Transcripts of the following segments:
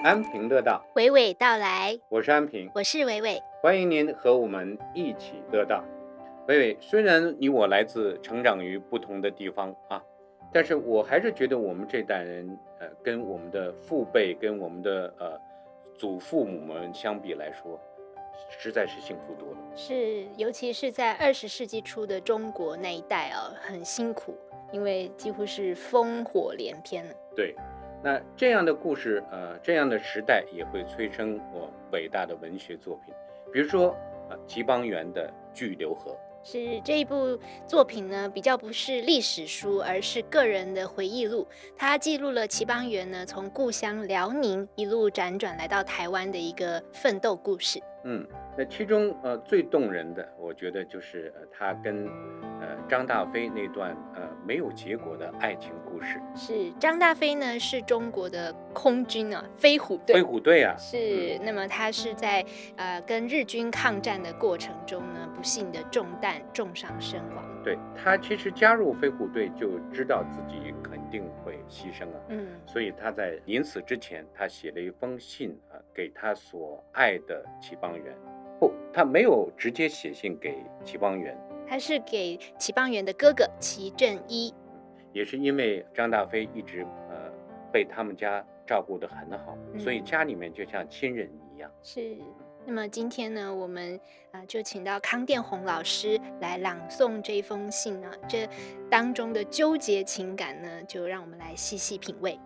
安平乐道， 娓娓道来。 我是安平， 我是娓娓。 欢迎您和我们一起乐道。娓娓，虽然你我来自成长于不同的地方啊，但是我还是觉得我们这代人，跟我们的父辈、跟我们的祖父母们相比来说，实在是幸福多了。 是，尤其是在20世纪初的中国那一代很辛苦，因为几乎是烽火连篇了。 对。那这样的故事，这样的时代也会催生我伟大的文学作品，比如说齐邦媛的《巨流河》。 是这一部作品呢，比较不是历史书，而是个人的回忆录。它记录了齐邦媛呢从故乡辽宁一路辗转来到台湾的一个奋斗故事。 那其中最动人的，我觉得就是他跟张大飞那段没有结果的爱情故事。 是张大飞呢是中国的空军飞虎队。 飞虎队啊， 是。那么他是在跟日军抗战的过程中呢，不幸的中弹重伤身亡。 对，他其实加入飞虎队就知道自己肯定会牺牲所以他在临死之前，他写了一封信给他所爱的齐邦媛。不，他没有直接写信给齐邦媛， 他是给齐邦媛的哥哥齐正一。 也是因为张大飞一直被他们家照顾得很好，所以家里面就像亲人一样。 是。那么今天呢，我们就请到康殿宏老师来朗诵这封信这当中的纠结情感呢，就让我们来细细品味。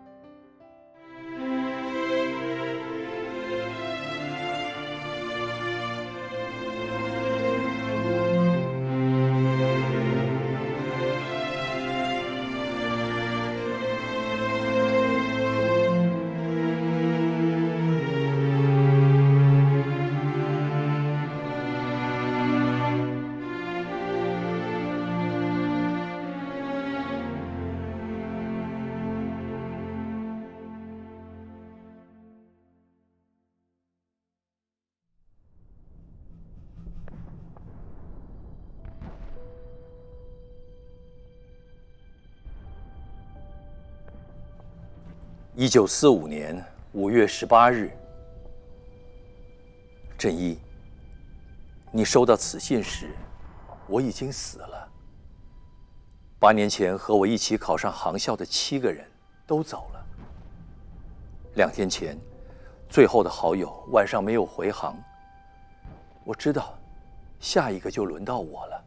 1945年5月18日，正一，你收到此信时，我已经死了。8年前和我一起考上航校的7个人都走了。2天前，最后的好友晚上没有回航。我知道，下一个就轮到我了。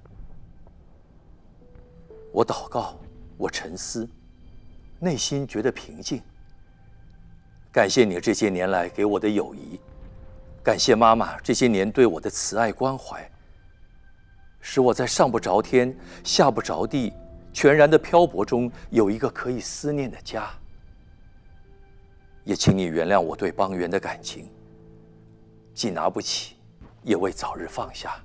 我祷告，我沉思，内心觉得平静。感谢你这些年来给我的友谊，感谢妈妈这些年对我的慈爱关怀，使我在上不着天、下不着地、全然的漂泊中有一个可以思念的家。也请你原谅我对邦媛的感情，既拿不起，也未早日放下。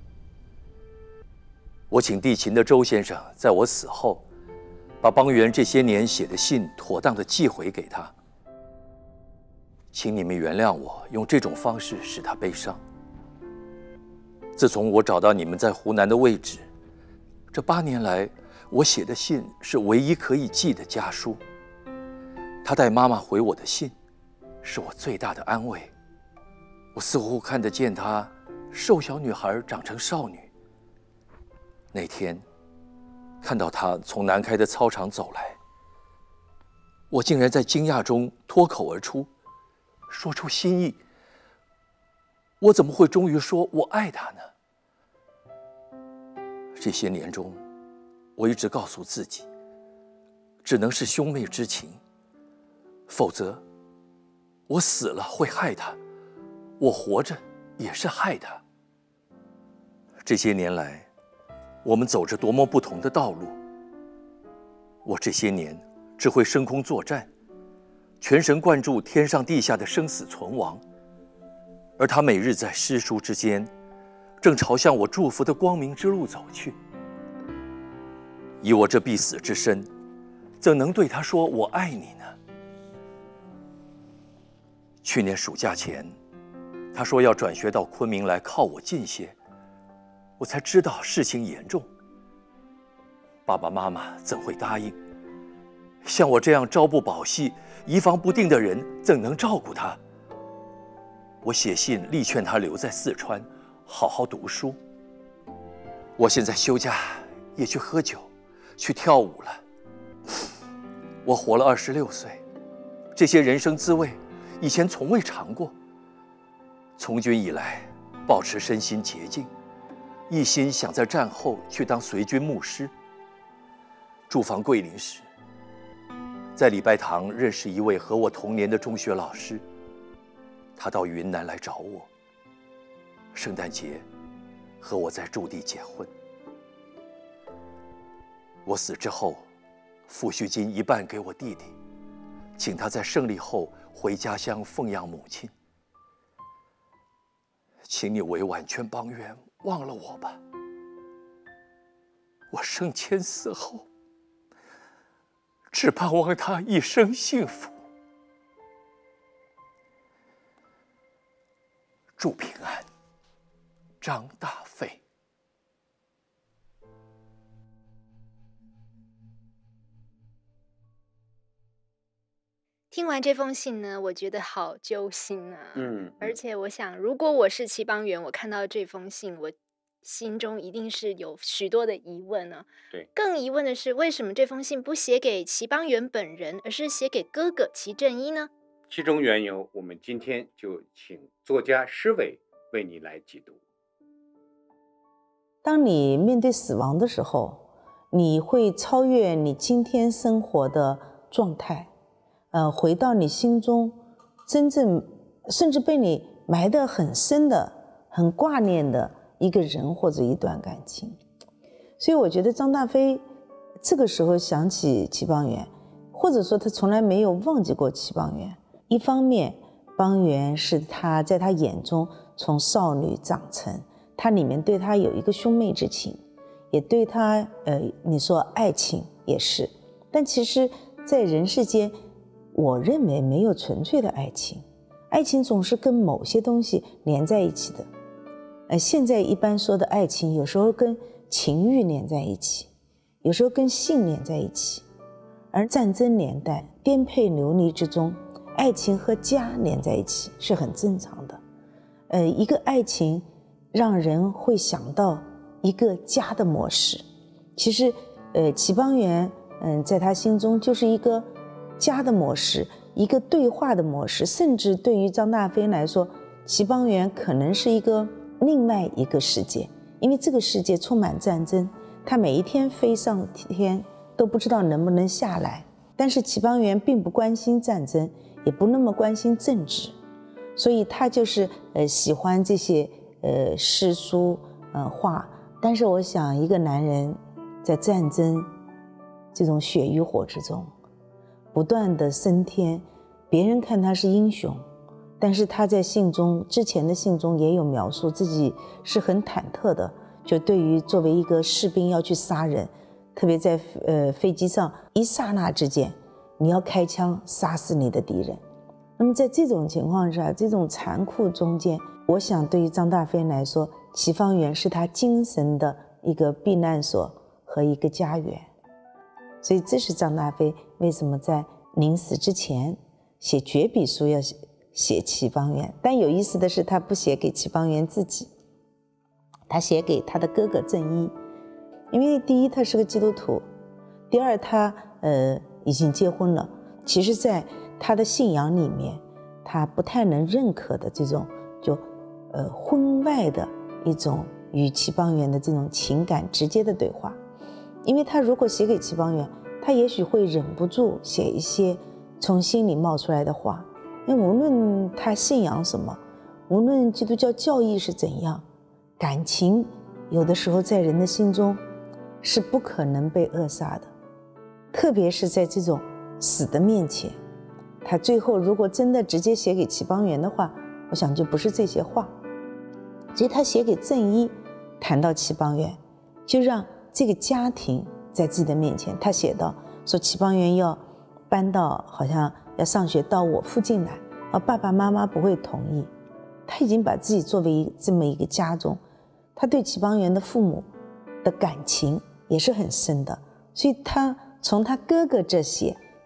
我请地勤的周先生在我死后，把邦媛这些年写的信妥当的寄回给他。请你们原谅我用这种方式使他悲伤。自从我找到你们在湖南的位置，这8年来，我写的信是唯一可以寄的家书。他带妈妈回我的信，是我最大的安慰。我似乎看得见她瘦小女孩长成少女。那天，看到她从南开的操场走来，我竟然在惊讶中脱口而出，说出心意。我怎么会终于说我爱她呢？这些年中，我一直告诉自己，只能是兄妹之情，否则我死了会害她，我活着也是害她。这些年来，我们走着多么不同的道路。我这些年只会升空作战，全神贯注天上地下的生死存亡，而他每日在诗书之间，正朝向我祝福的光明之路走去。以我这必死之身，怎能对他说我爱你呢？去年暑假前，他说要转学到昆明来靠我近些，我才知道事情严重。爸爸妈妈怎会答应？ 像我这样朝不保夕、移防不定的人，怎能照顾他？我写信力劝他留在四川，好好读书。我现在休假也去喝酒，去跳舞了。我活了26岁，这些人生滋味，以前从未尝过。从军以来，保持身心洁净，一心想在战后去当随军牧师。驻防桂林时，在礼拜堂认识一位和我同年的中学老师，他到云南来找我。圣诞节和我在驻地结婚。我死之后，抚恤金一半给我弟弟，请他在胜利后回家乡奉养母亲。请你委婉劝邦媛忘了我吧。我生前死后，只盼望他一生幸福。祝平安，张大飞。 听完这封信呢，我觉得好揪心啊。而嗯且我想，如果我是齐邦媛，我看到这封信，我心中一定是有许多的疑问呢。 对， 更疑问的是，为什么这封信不写给齐邦媛本人，而是写给哥哥齐正一呢？ 其中缘由，我们今天就请作家施伟为你来解读。 当你面对死亡的时候，你会超越你今天生活的状态，回到你心中真正甚至被你埋得很深的、很挂念的一个人或者一段感情。所以我觉得张大飞这个时候想起齐邦媛，或者说他从来没有忘记过齐邦媛。一方面，邦媛是他在他眼中从少女长成，他里面对他有一个兄妹之情，也对他你说爱情也是。但其实在人世间，我认为没有纯粹的爱情，爱情总是跟某些东西连在一起的。现在一般说的爱情，有时候跟情欲连在一起，有时候跟性连在一起。而战争年代颠沛流离之中，爱情和家连在一起是很正常的。一个爱情让人会想到一个家的模式。其实齐邦媛在他心中就是一个家的模式，一个对话的模式。甚至对于张大飞来说，齐邦媛可能是一个另外一个世界，因为这个世界充满战争，他每一天飞上天都不知道能不能下来。但是齐邦媛并不关心战争，也不那么关心政治，所以他就是喜欢这些诗书画。但是我想，一个男人在战争这种血与火之中不断的升天，别人看他是英雄，但是他在之前的信中也有描述自己是很忐忑的，就对于作为一个士兵要去杀人，特别在飞机上一刹那之间，你要开枪杀死你的敌人。那么在这种情况下，这种残酷中间，我想对于张大飞来说，齐邦媛是他精神的一个避难所和一个家园。所以这是张大飞为什么在临死之前写绝笔书要写齐邦媛。但有意思的是，他不写给齐邦媛自己，他写给他的哥哥正一。因为第一他是个基督徒，第二他已经结婚了。其实在他的信仰里面，他不太能认可的这种婚外的一种与齐邦媛的这种情感直接的对话。因为他如果写给齐邦媛，他也许会忍不住写一些从心里冒出来的话。因为无论他信仰什么，无论基督教教义是怎样，感情有的时候在人的心中是不可能被扼杀的，特别是在这种死的面前。他最后如果真的直接写给齐邦媛的话，我想就不是这些话。所以他写给正一，谈到齐邦媛，就让这个家庭在自己的面前。他写到说，齐邦媛要搬到好像要上学到我附近来，爸爸妈妈不会同意。他已经把自己作为这么一个家中，他对齐邦媛的父母的感情也是很深的。所以他从他哥哥这些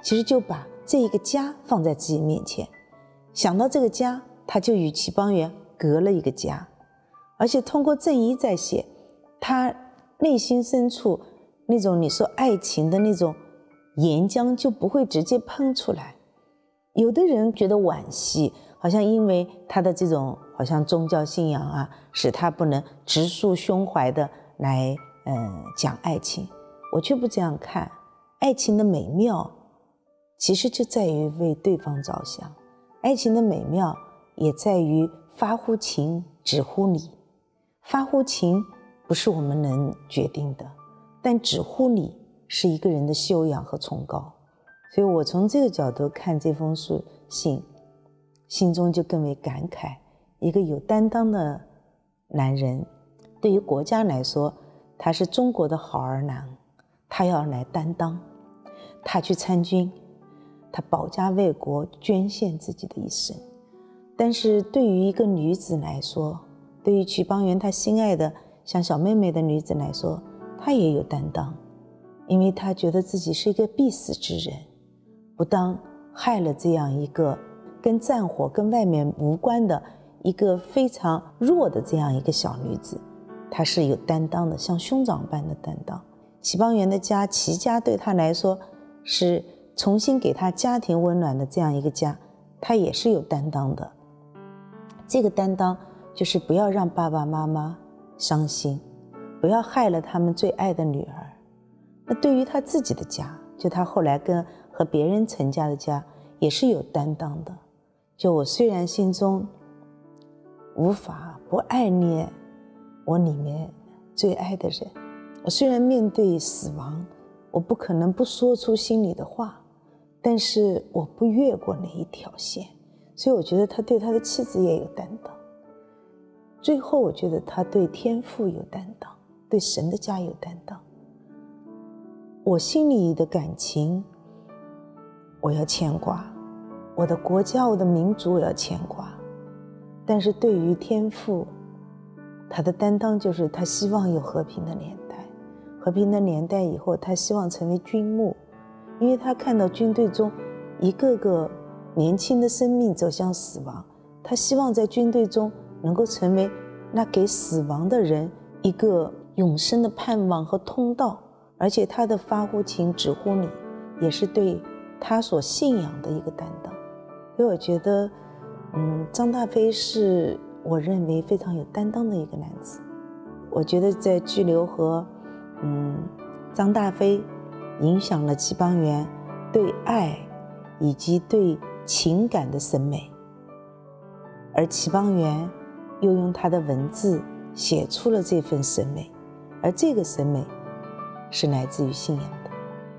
其实就把这一个家放在自己面前，想到这个家，他就与齐邦媛隔了一个家，而且通过郑一在写，他内心深处那种你说爱情的那种岩浆就不会直接喷出来。有的人觉得惋惜，好像因为他的这种好像宗教信仰啊，使他不能直抒胸怀的来讲爱情。我却不这样看，爱情的美妙其实就在于为对方着想，爱情的美妙也在于发乎情，止乎礼。发乎情不是我们能决定的，但止乎礼是一个人的修养和崇高。所以我从这个角度看这封信，心中就更为感慨。一个有担当的男人，对于国家来说，他是中国的好儿郎，他要来担当，他去参军，他保家卫国，捐献自己的一生。但是对于一个女子来说，对于齐邦媛她心爱的像小妹妹的女子来说，她也有担当，因为她觉得自己是一个必死之人，不当害了这样一个跟战火跟外面无关的一个非常弱的这样一个小女子，她是有担当的，像兄长般的担当。齐邦媛的家，齐家对她来说是重新给她家庭温暖的这样一个家，她也是有担当的。这个担当就是不要让爸爸妈妈伤心，不要害了他们最爱的女儿。那对于他自己的家，就他后来和别人成家的家，也是有担当的。就我虽然心中无法不爱念我里面最爱的人，我虽然面对死亡，我不可能不说出心里的话，但是我不越过那一条线。所以我觉得他对他的妻子也有担当。最后我觉得他对天父有担当，对神的家有担当。我心里的感情我要牵挂，我的国家我的民族我要牵挂，但是对于天父，他的担当就是他希望有和平的年代，和平的年代以后他希望成为军牧，因为他看到军队中一个个年轻的生命走向死亡，他希望在军队中能够成为那给死亡的人一个永生的盼望和通道。而且他的发乎情止乎礼，也是对他所信仰的一个担当。所以我觉得张大飞是我认为非常有担当的一个男子。我觉得在居留和张大飞影响了齐邦媛对爱以及对情感的审美，而齐邦媛又用他的文字写出了这份审美，而这个审美是来自于信仰的。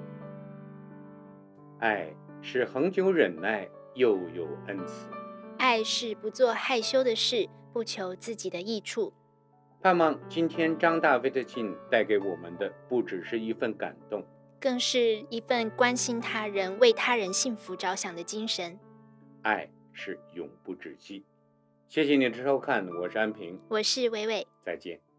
爱是恒久忍耐，又有恩慈。 爱是不做害羞的事，不求自己的益处。 盼望今天张大飞的信带给我们的，不只是一份感动， 更是一份关心他人、为他人幸福着想的精神。 爱是永不止息。谢谢你的收看，我是安平， 我是伟伟， 再见。